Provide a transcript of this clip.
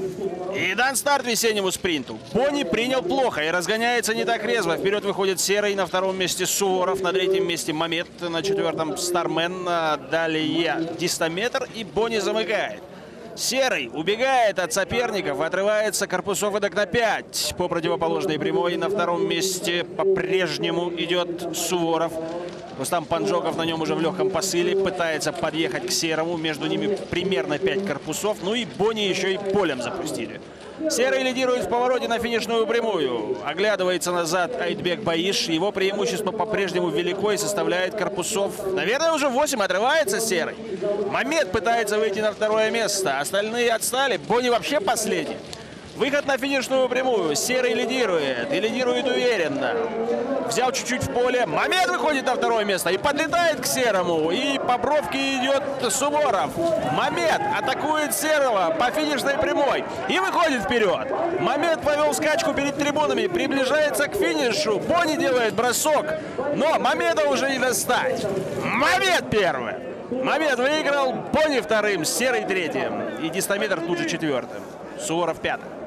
И дан старт весеннему спринту. Бони принял плохо и разгоняется не так резво. Вперед выходит Серый, на втором месте Суворов, на третьем месте Мамед, на четвертом Стармен, далее Дистометр, и Бони замыкает. Серый убегает от соперников, отрывается Корпусов эдак на 5 по противоположной прямой. На втором месте по-прежнему идет Суворов. Рустам Панжоков на нем уже в легком посыле пытается подъехать к Серому. Между ними примерно 5 корпусов. Ну и Бони еще и полем запустили. Серый лидирует в повороте на финишную прямую. Оглядывается назад Айтбек Баиш. Его преимущество по-прежнему велико и составляет корпусов. Наверное, уже 8, отрывается Серый. Мамед пытается выйти на второе место. Остальные отстали. Бони вообще последний. Выход на финишную прямую. Серый лидирует. И лидирует уверенно. Взял чуть-чуть в поле. Мамед выходит на второе место и подлетает к Серому. И по бровке идет Суворов. Мамед атакует Серого по финишной прямой. И выходит вперед. Мамед повел скачку перед трибунами. Приближается к финишу. Бони делает бросок. Но Мамеда уже не достать. Мамед первый. Мамед выиграл. Бони вторым. Серый третьим. И Дистометр тут же четвертым. Суворов пятым.